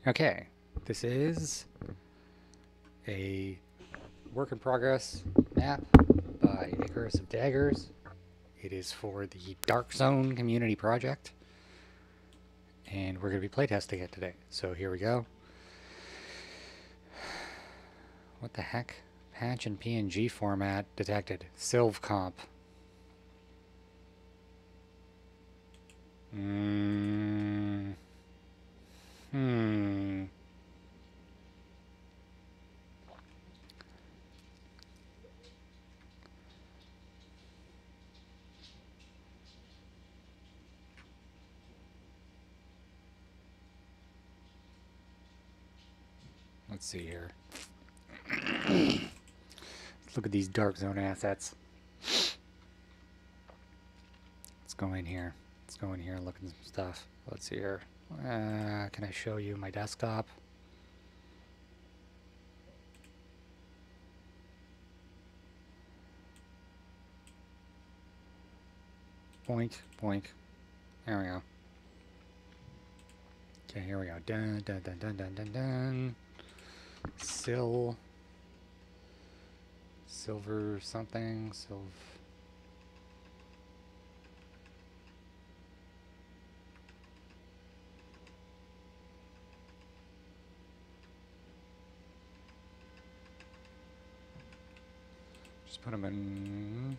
Okay, this is a work in progress map by Icarus of Daggers. It is for the Dark Zone community project, and we're going to be playtesting it today. So here we go. What the heck? Patch in PNG format detected. SilvComp. Let's see here. Let's look at these Dark Zone assets. Let's go in here. Let's go in here and look at some stuff. Let's see here. Can I show you my desktop? Boink, boink. There we go. Okay, here we go. Dun, dun, dun, dun, dun, dun, dun. Silver something. Just put them in.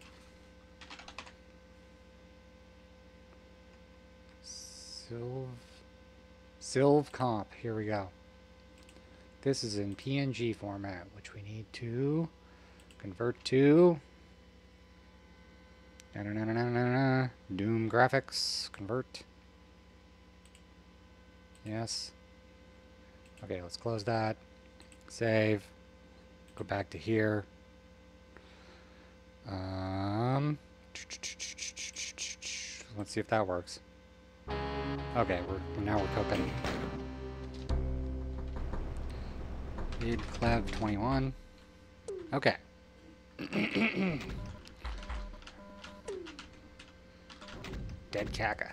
SilvComp. Here we go. This is in PNG format, which we need to convert to Doom graphics. Convert. Yes. Okay, let's close that. Save. Go back to here. Let's see if that works. Okay, now we're cooking. Clev 21. Okay. Dead caca.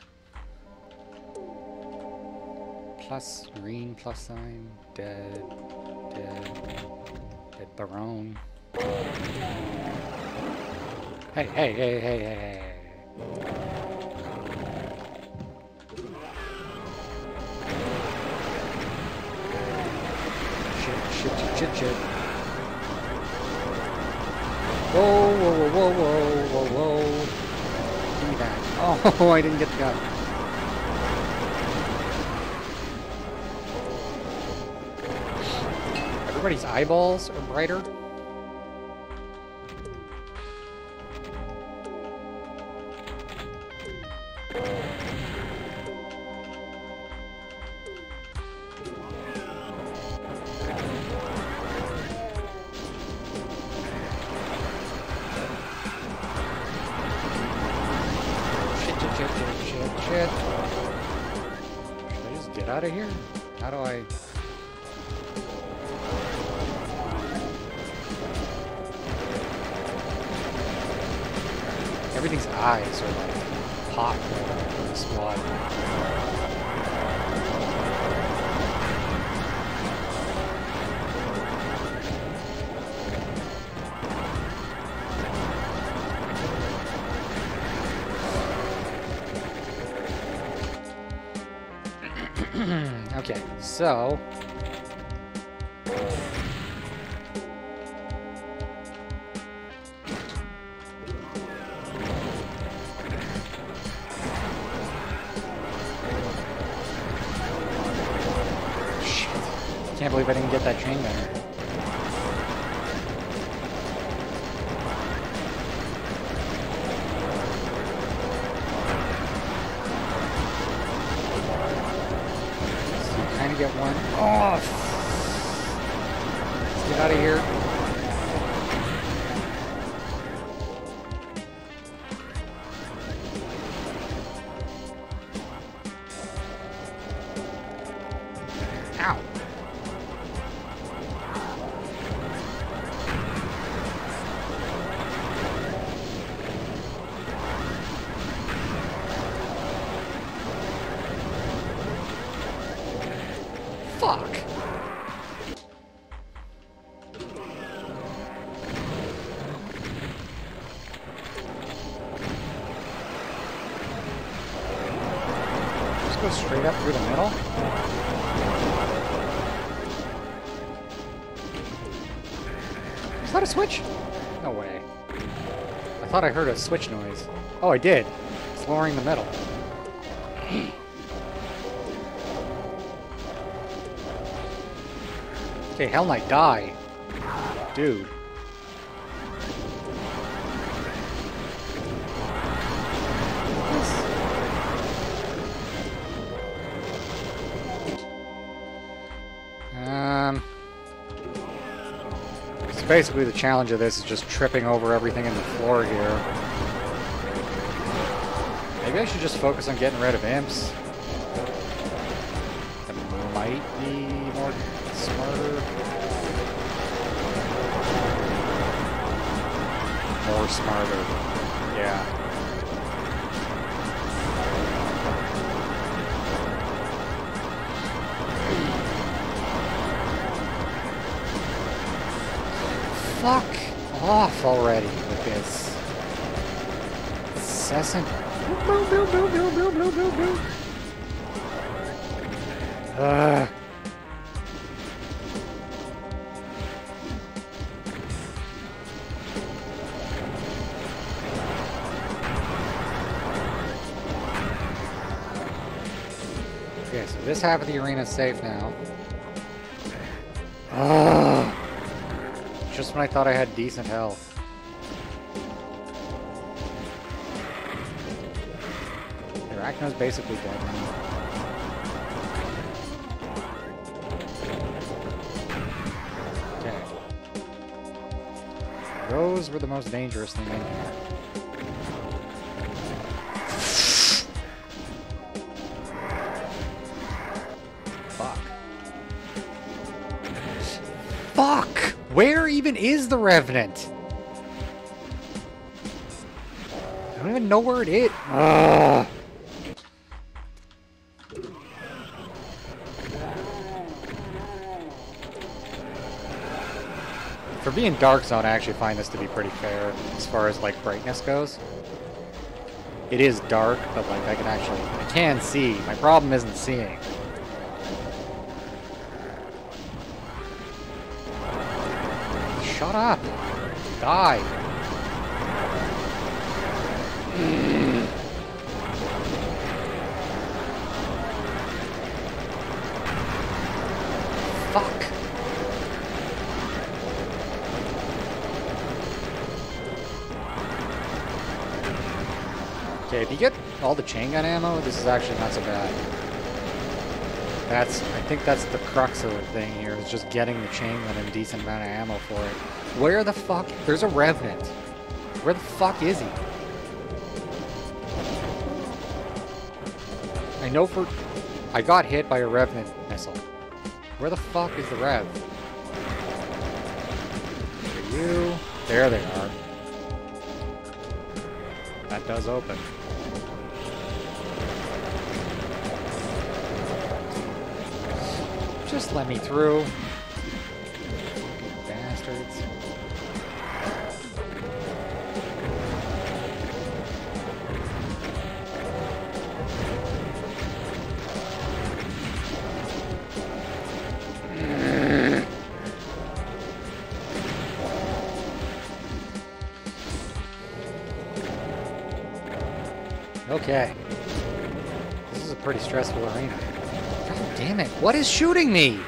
Plus green plus sign. Dead Barone. Hey. Shit. Whoa. Give me that. Oh, I didn't get the gun. Everybody's eyeballs are brighter. Shit. Should I just get out of here? How do I... Everything's eyes are like pop in the squad. Okay, so shit. Can't believe I didn't get that chain gunner. Get one. Oh! Let's get out of here. Ow! Fuck! Just go straight up through the middle? Is that a switch? No way. I thought I heard a switch noise. Oh, I did. It's lowering the metal. Okay, Hell Knight, die. Dude. So basically the challenge of this is just tripping over everything in the floor here. Maybe I should just focus on getting rid of imps. That might be more smarter. More smarter. Yeah. Fuck off already with this incessant. Okay, so this half of the arena is safe now. Just when I thought I had decent health. Arachno's basically dead now. Okay. Those were the most dangerous thing in here. Fuck. Fuck! Where even is the Revenant? I don't even know where it is. For being Dark Zone, I actually find this to be pretty fair as far as like brightness goes. It is dark, but like I can see. My problem isn't seeing. Shut up. Die. Fuck. Okay, if you get all the chain gun ammo, this is actually not so bad. I think that's the crux of the thing here, is just getting the chain gun and a decent amount of ammo for it. Where the fuck? There's a Revenant. Where the fuck is he? I know I got hit by a Revenant missile. Where the fuck is the Rev? Are you? There they are. That does open. Just let me through. Fucking bastards. Okay. This is a pretty stressful arena. God damn it. What is shooting me?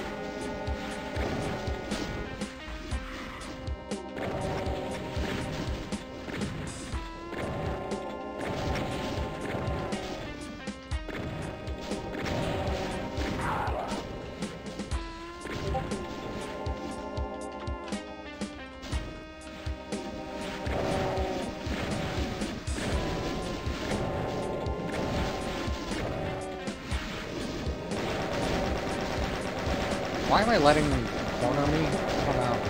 Why am I letting them corner me? I don't know.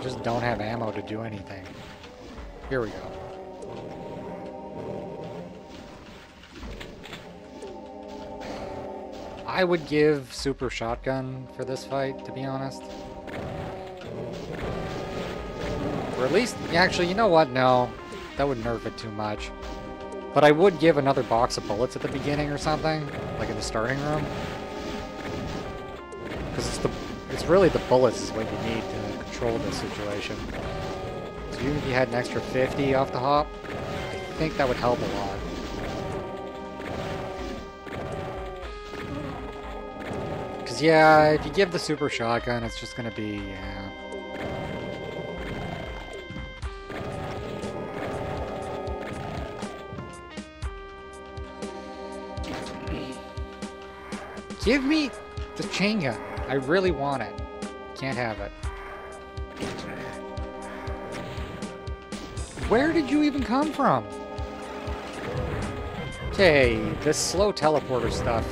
just don't have ammo to do anything. Here we go. I would give super shotgun for this fight, to be honest. Or at least, actually, you know what? No, that would nerf it too much. But I would give another box of bullets at the beginning or something, like in the starting room. Because it's really the bullets is what you need to control this situation. So even if you had an extra 50 off the hop, I think that would help a lot. Because yeah, if you give the super shotgun, it's just going to be, yeah. Give me the chain gun. I really want it. Can't have it. Where did you even come from? Okay, this slow teleporter stuff.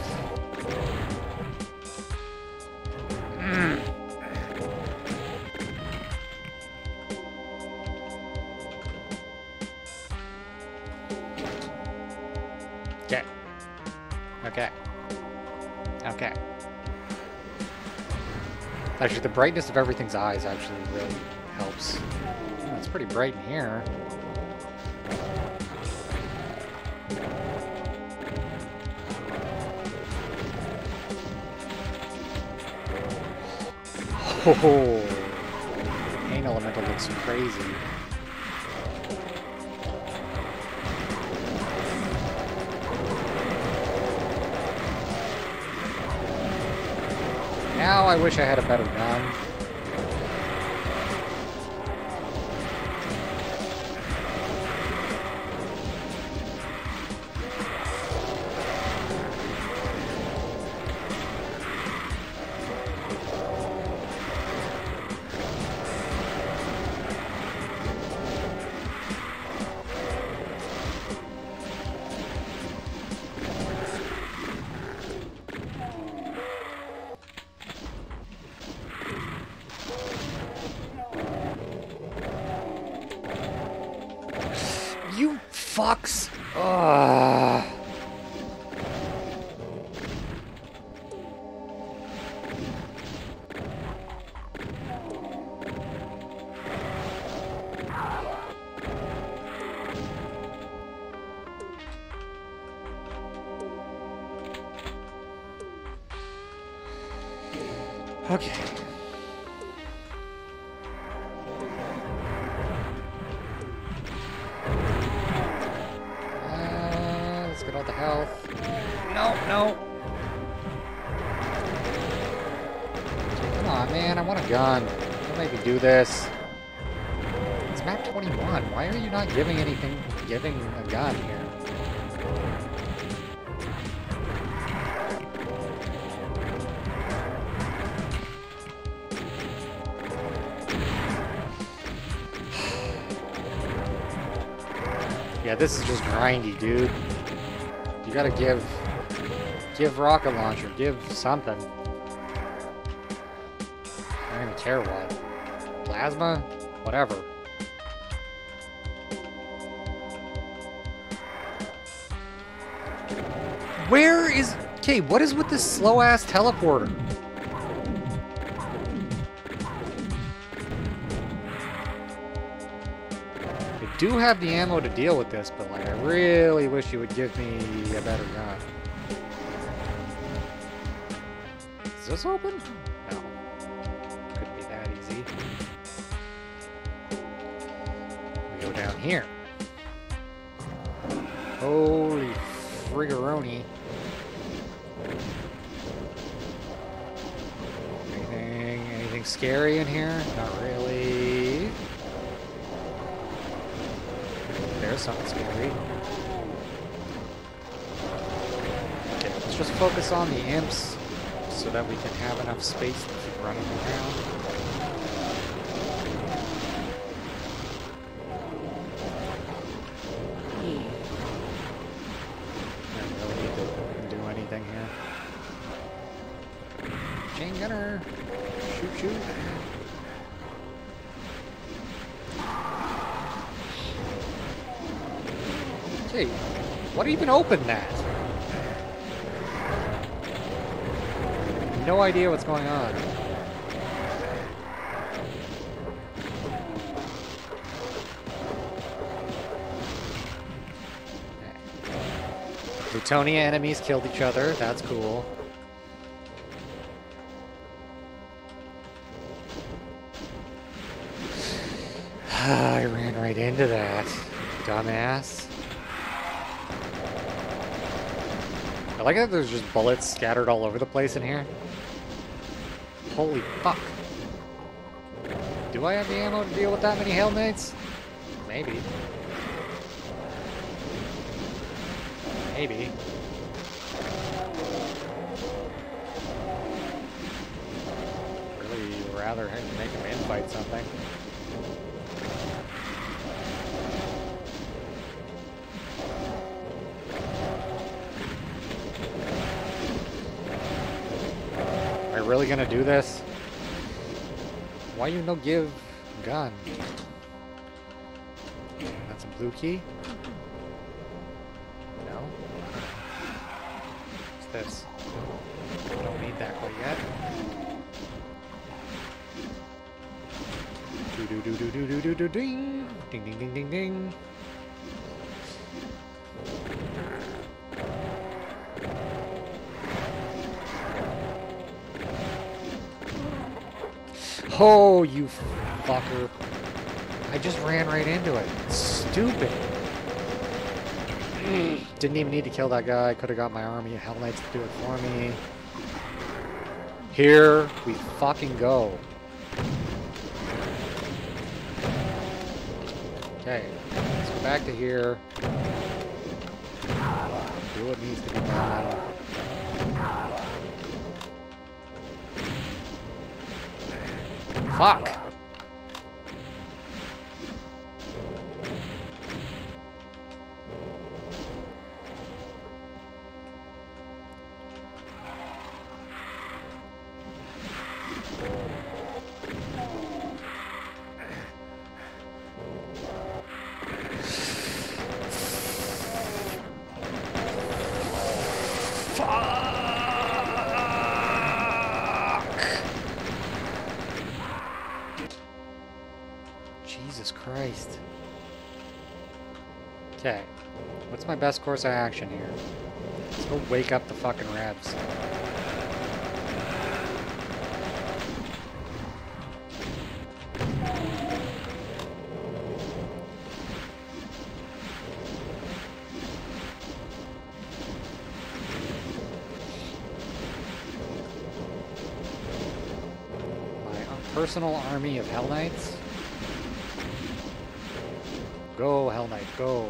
Okay. Okay. Okay. Actually, the brightness of everything's eyes actually really helps. Oh, it's pretty bright in here. Oh, Pain Elemental looks crazy. Now I wish I had a better gun. You fucks! Ugh. Okay. Let's get all the health. No, no. Come on, man. I want a gun. Don't make me do this. It's map 21. Why are you not giving a gun here? Yeah, this is just grindy, dude. You gotta give rocket launcher, give something. I don't even care what. Plasma? Whatever. Where is... Okay, what is with this slow-ass teleporter? I do have the ammo to deal with this, but like I really wish you would give me a better gun. Is this open? No. Couldn't be that easy. We go down here. Holy frigoroni. Anything scary in here? Not really. There's something scary. Okay, let's just focus on the imps so that we can have enough space to keep running around. I don't really need to do anything here. Chain gunner! Shoot, shoot! Hey, what even opened that? No idea what's going on. Plutonia enemies killed each other. That's cool. I ran right into that. Dumbass. I like that there's just bullets scattered all over the place in here. Holy fuck. Do I have the ammo to deal with that many Hail Knights? Maybe. Maybe. Really rather make him infight something. Am I really gonna do this? Why you no give gun? That's a blue key? No? What's this? I don't need that quite yet. Do do do do do do do do ding ding ding ding ding ding. Oh, you fucker. I just ran right into it. Stupid. Didn't even need to kill that guy. Could have got my army of Hell Knights to do it for me. Here we fucking go. Okay, let's go back to here. Do what needs to be done. Fuck! Jesus Christ. Okay. What's my best course of action here? Let's go wake up the fucking Rebs. My personal army of Hell Knights. Go, Hell Knight, go.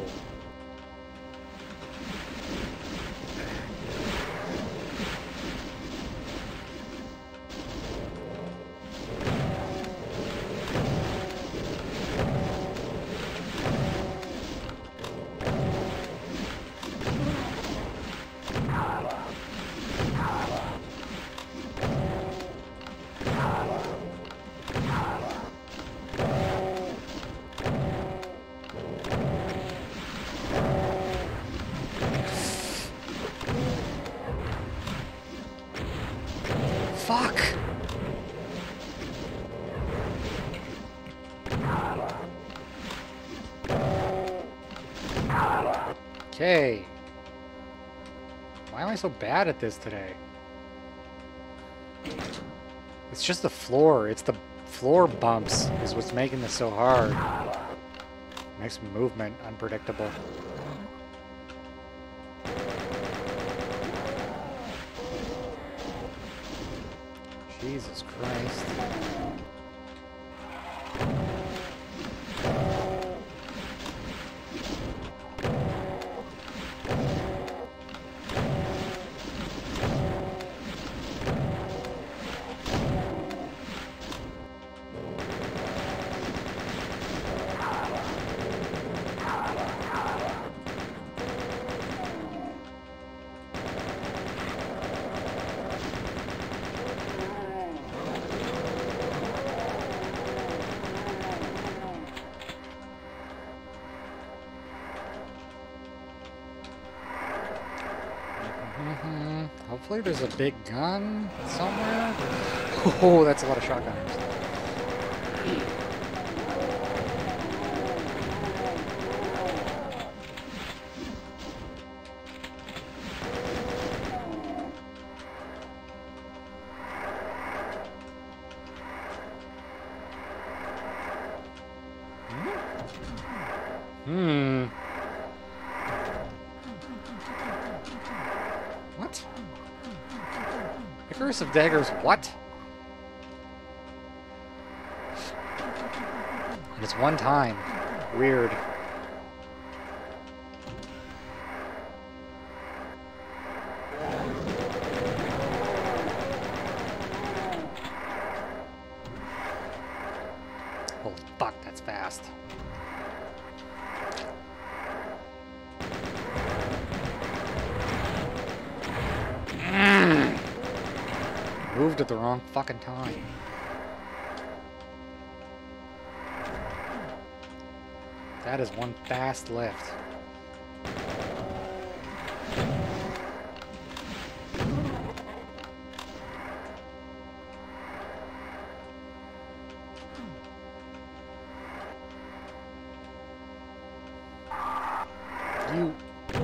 Fuck! Okay. Why am I so bad at this today? It's just the floor. It's the floor bumps is what's making this so hard. Makes movement unpredictable. Jesus Christ. Hopefully there's a big gun somewhere. Oh, that's a lot of shotgunners. What? Icarus of Daggers, what? And it's one time. Weird. Holy fuck, that's fast. Moved at the wrong fucking time. That is one fast lift. You...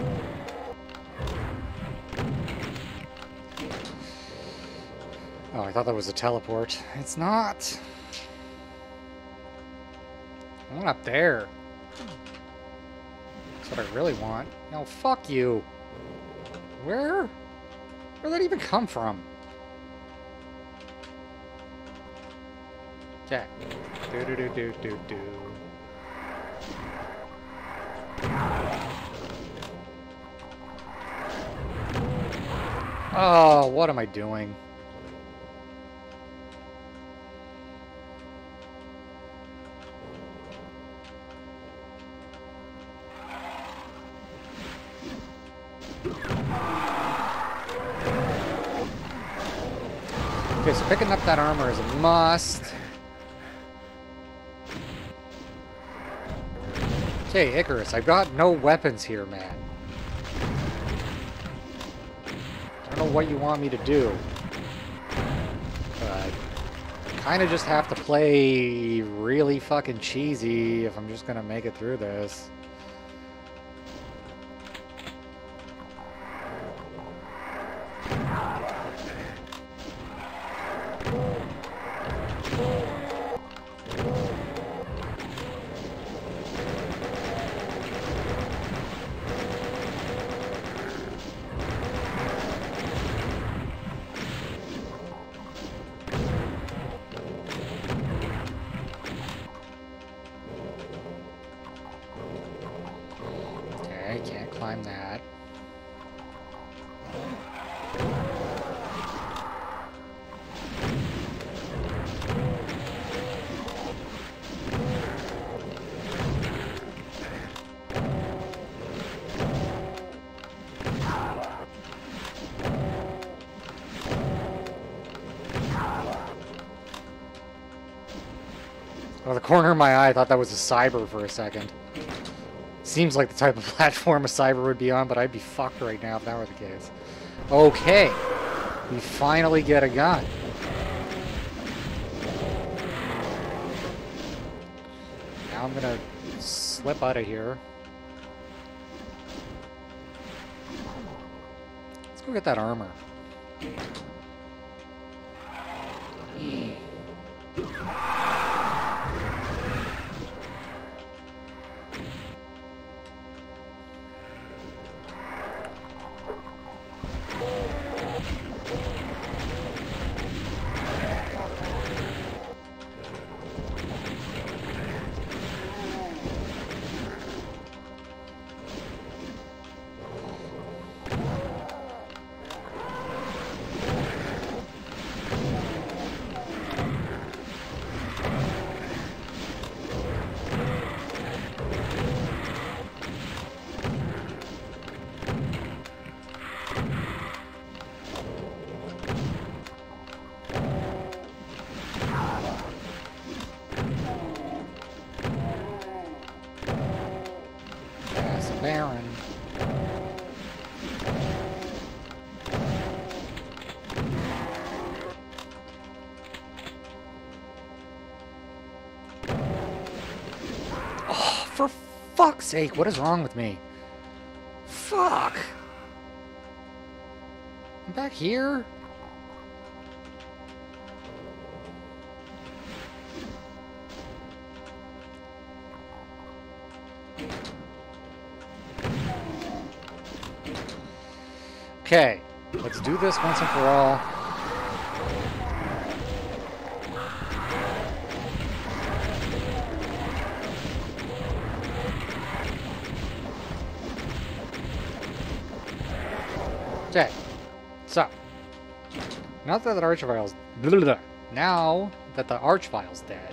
Oh, I thought that was a teleport. It's not. I want up there. That's what I really want. No, fuck you. Where'd that even come from? Okay. Do. Oh, what am I doing? Okay, so picking up that armor is a must. Okay, Icarus, I've got no weapons here, man. I don't know what you want me to do. But I kind of just have to play really fucking cheesy if I'm just gonna make it through this. Okay, can't climb that. Out of the corner of my eye, I thought that was a Cyber for a second. Seems like the type of platform a Cyber would be on, but I'd be fucked right now if that were the case. Okay. We finally get a gun. Now I'm gonna slip out of here. Let's go get that armor. fuck's sake, what is wrong with me? Fuck! I'm back here? Okay, let's do this once and for all. Okay, so now that the Archvile's now that the Archvile's dead,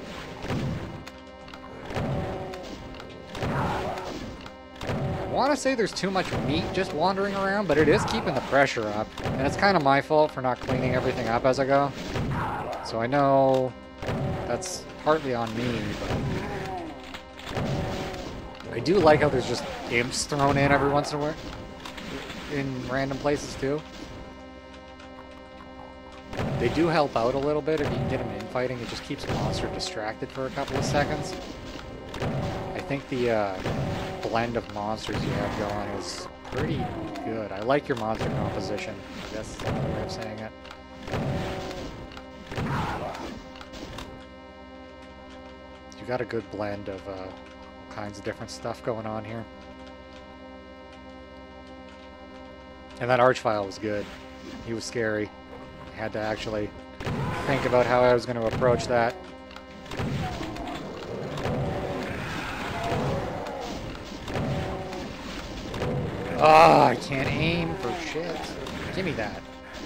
I want to say there's too much meat just wandering around, but it is keeping the pressure up, and it's kind of my fault for not cleaning everything up as I go. So I know that's partly on me, but I do like how there's just imps thrown in every once in a while. In random places too. They do help out a little bit if you can get them infighting. It just keeps a monster distracted for a couple of seconds. I think the blend of monsters you have going is pretty good. I like your monster composition. I guess that's another way of saying it. You got a good blend of kinds of different stuff going on here. And that Archvile was good. He was scary. I had to actually think about how I was going to approach that. Ah, I can't aim for shit. Give me that.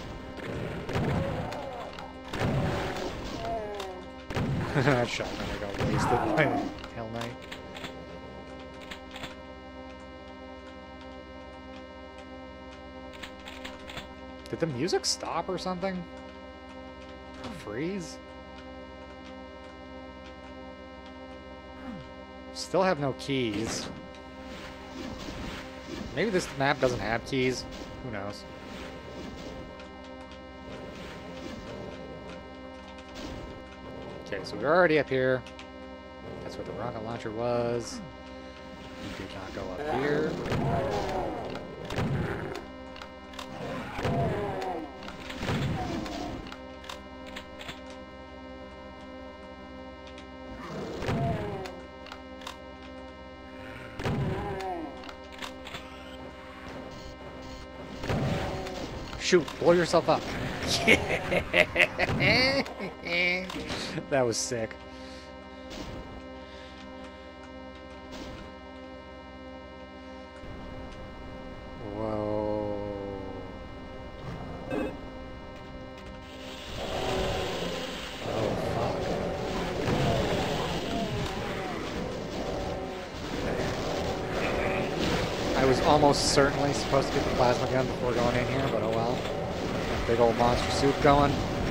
That shotgun I got wasted by Hell Knight. Did the music stop or something? Or freeze? Still have no keys. Maybe this map doesn't have keys. Who knows? Okay, so we're already up here. That's where the rocket launcher was. We did not go up here. Shoot, blow yourself up. That was sick. Whoa. Oh, fuck. I was almost certainly supposed to get the plasma gun before going in here, but oh well. Got big old monster soup going.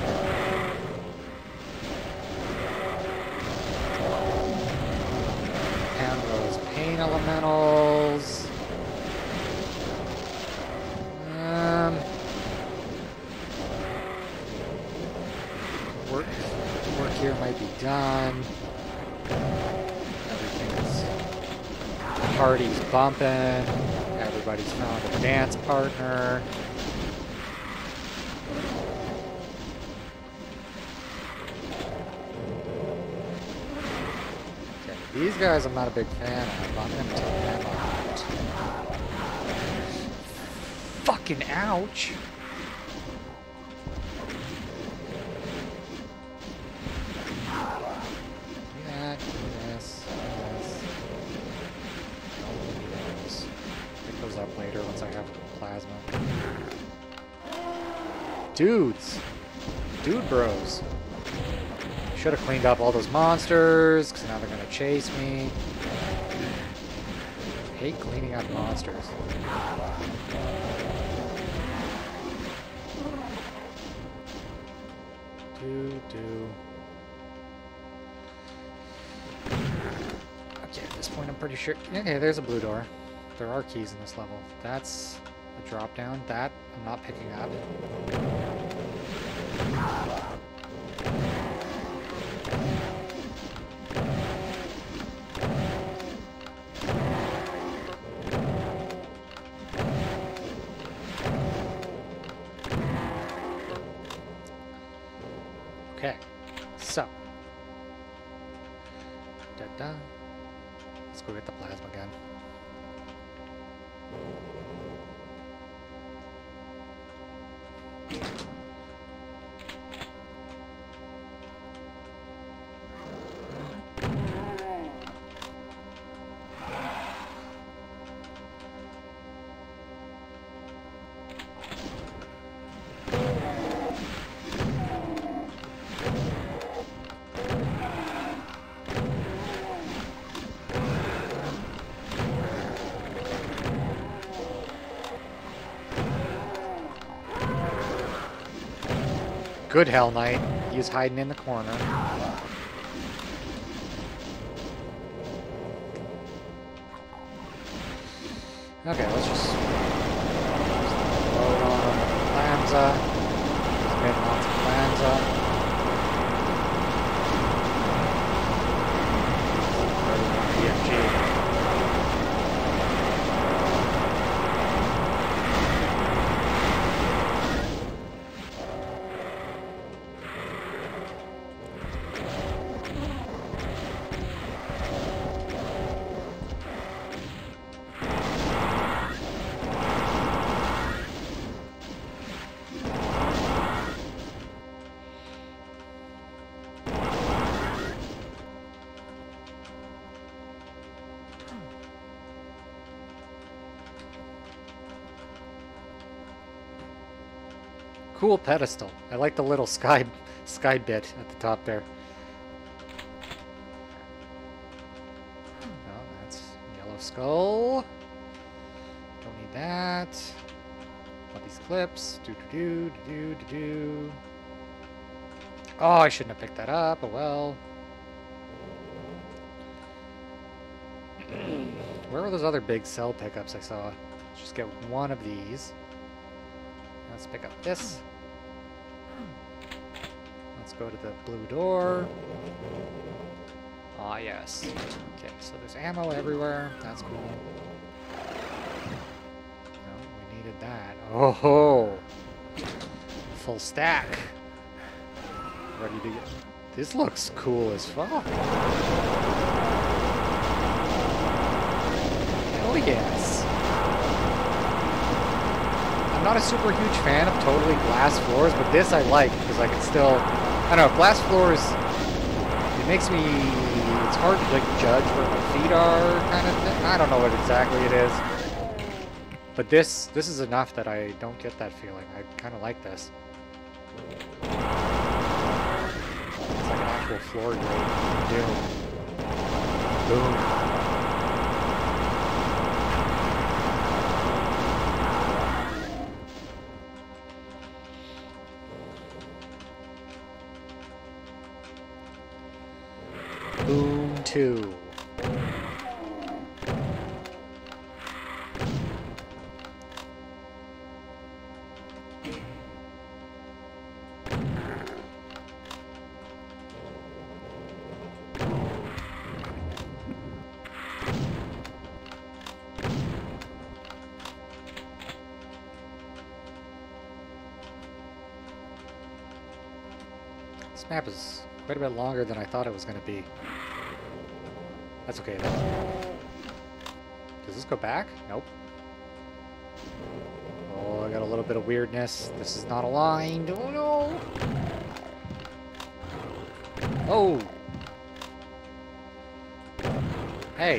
And those pain elementals. Work here might be done. Everything's party's bumping. Everybody's found a dance partner. Okay, these guys I'm not a big fan of. I'm gonna take them out. Fucking ouch! Up later once I have plasma. Dudes! Dude bros. Should have cleaned up all those monsters, because now they're going to chase me. I hate cleaning up monsters. Okay, at this point I'm pretty sure... Okay, there's a blue door. There are keys in this level. That's a drop down. That I'm not picking up. Okay, so. Da-da. Let's go get the plasma gun. Good Hell Knight. He's hiding in the corner. Okay, let's just load on Lanza. Just getting lots of Lanza. EFG. Cool pedestal. I like the little sky bit at the top there. Oh, that's yellow skull. Don't need that. Want these clips. Do. Oh, I shouldn't have picked that up. Oh well. Where were those other big cell pickups I saw? Let's just get one of these. Let's pick up this. Let's go to the blue door. Ah, yes. Okay, so there's ammo everywhere. That's cool. No, we needed that. Oh ho! Full stack. Ready to get... This looks cool as fuck. Hell yes. I'm not a super huge fan of totally glass floors, but this I like because I can still... I don't know, glass floors, it makes me... It's hard to like judge where my feet are, kind of thing. I don't know what exactly it is. But this is enough that I don't get that feeling. I kind of like this. It's like an actual floor grade. Doom. Boom. Boom 2. This map is quite a bit longer than I thought it was going to be. That's okay though. Does this go back? Nope. Oh, I got a little bit of weirdness. This is not aligned. Oh no! Oh! Hey!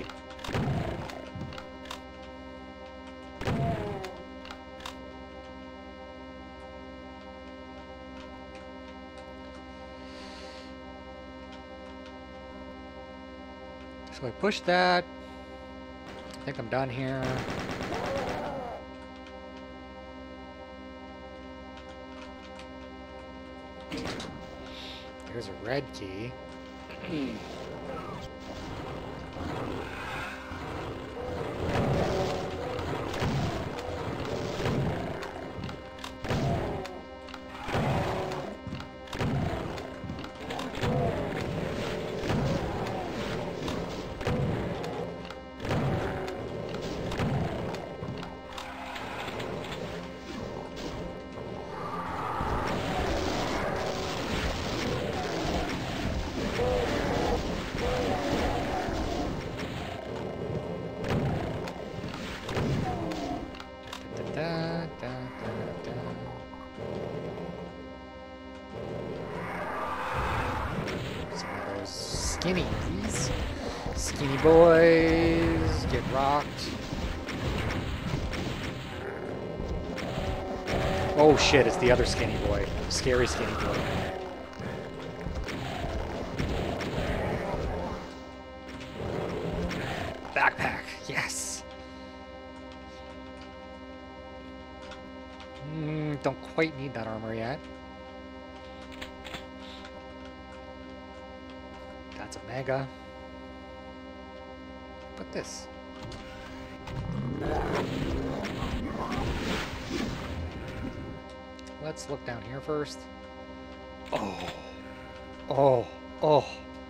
So I push that. I think I'm done here. There's a red key. skinnies. Skinny boys get rocked. Oh shit, it's the other skinny boy. Scary skinny boy. Backpack, yes. Don't quite need that armor yet. That's a mega. Put this. Let's look down here first. Oh. Oh. Oh.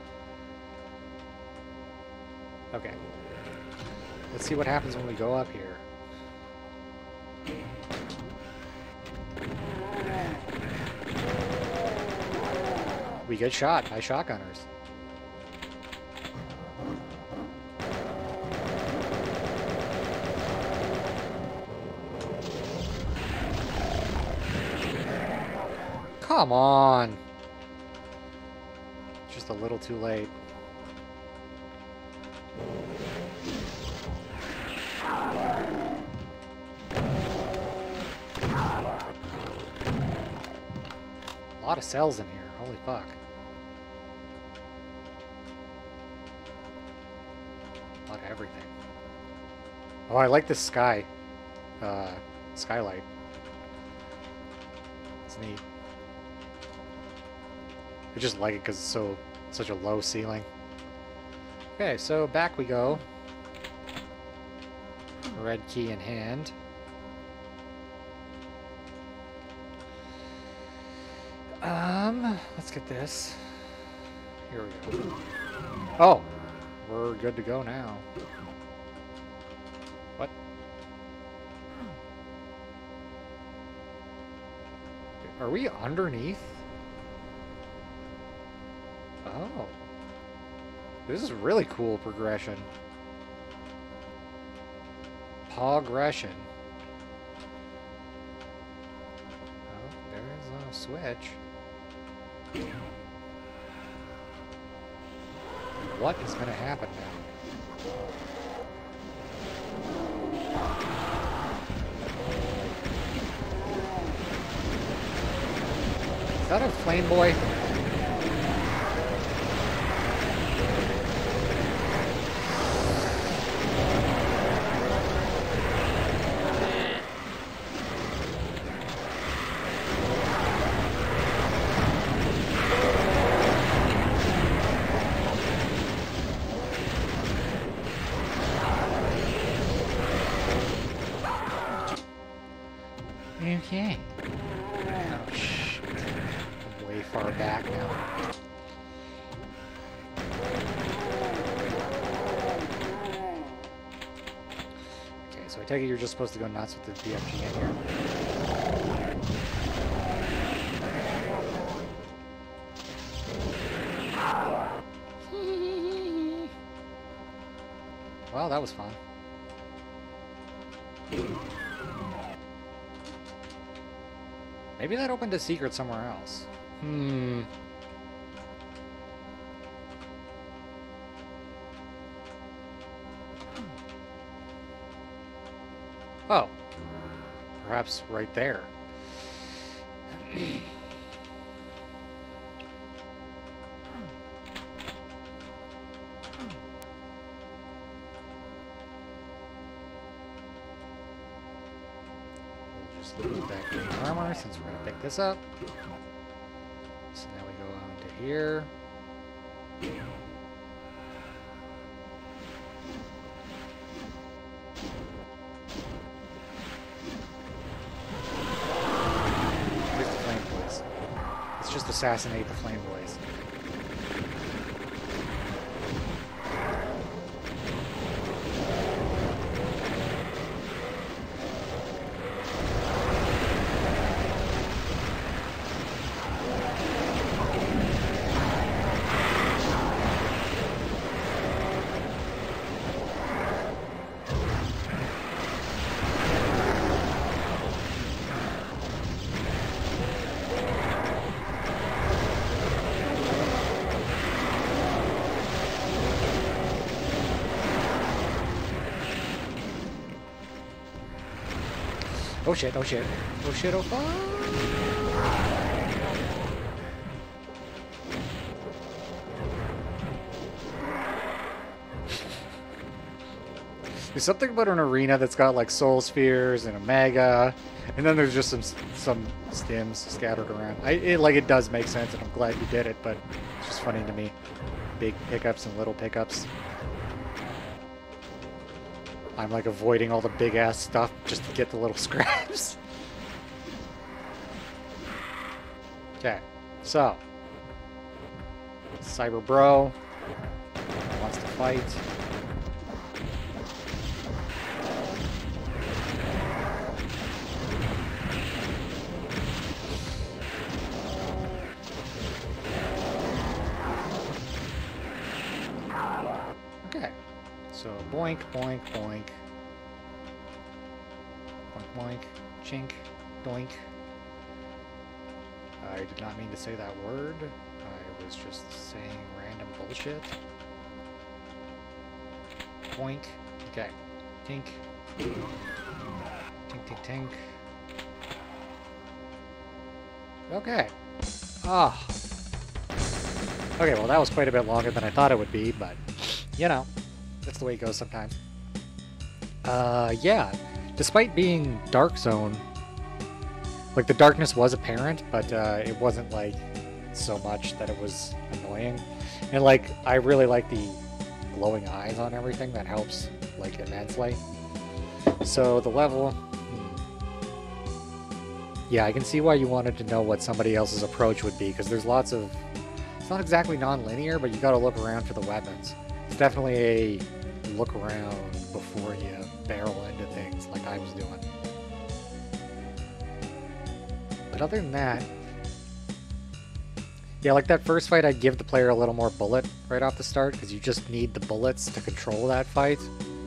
Okay. Let's see what happens when we go up here. We get shot by shotgunners. Come on! Just a little too late. A lot of cells in here. Holy fuck. A lot of everything. Oh, I like this sky. Skylight. It's neat. I just like it because it's such a low ceiling. Okay, so back we go. Red key in hand. Let's get this. Here we go. Oh, we're good to go now. What? Are we underneath? Oh. This is really cool progression. Progression. Oh, there's a switch. What is going to happen now? Is that a flame boy? Okay. Oh, shit. I'm way far back now. Okay, so I take it you're just supposed to go nuts with the BFG in here. Well, that was fun. Maybe that opened a secret somewhere else. Oh. Perhaps right there. Leave that green armor since we're going to pick this up. So now we go on to here. Here's the flame boys. Let's just assassinate the flame boys. Oh shit, oh shit. Oh shit, oh fuck! There's something about an arena that's got like soul spheres and a mega, and then there's just some stims scattered around. It does make sense, and I'm glad you did it, but it's just funny to me. Big pickups and little pickups. I'm like avoiding all the big ass stuff just to get the little scraps. Okay, so Cyber Bro wants to fight. Okay, so boink, boink, boink. Boink, boink, chink, doink. I did not mean to say that word. I was just saying random bullshit. Boink. Okay. Tink. Tink, tink, tink. Okay. Ah. Okay, well that was quite a bit longer than I thought it would be, but, you know, that's the way it goes sometimes. Yeah. Despite being Dark Zone, like, the darkness was apparent, but it wasn't, like, so much that it was annoying. And, like, I really like the glowing eyes on everything. That helps, like, immensely. So, the level... Yeah, I can see why you wanted to know what somebody else's approach would be, because there's lots of... It's not exactly non-linear, but you gotta look around for the weapons. It's definitely a look around before you barrel into things, like I was doing. But other than that, yeah, like that first fight, I'd give the player a little more bullet right off the start, because you just need the bullets to control that fight.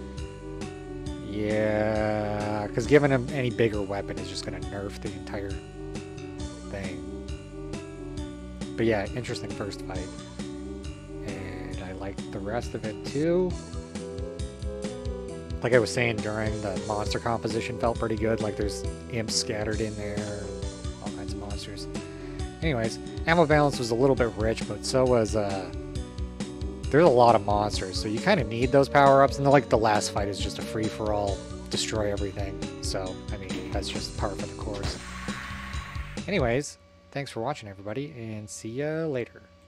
Yeah, because giving him any bigger weapon is just going to nerf the entire thing. But yeah, interesting first fight. And I liked the rest of it too. Like I was saying, during the monster composition felt pretty good. Like there's imps scattered in there. All kinds of monsters. Anyways, ammo balance was a little bit rich, but so was, there's a lot of monsters, so you kind of need those power-ups, and like the last fight is just a free-for-all, destroy everything, so, I mean, that's just par for the course. Anyways, thanks for watching, everybody, and see ya later.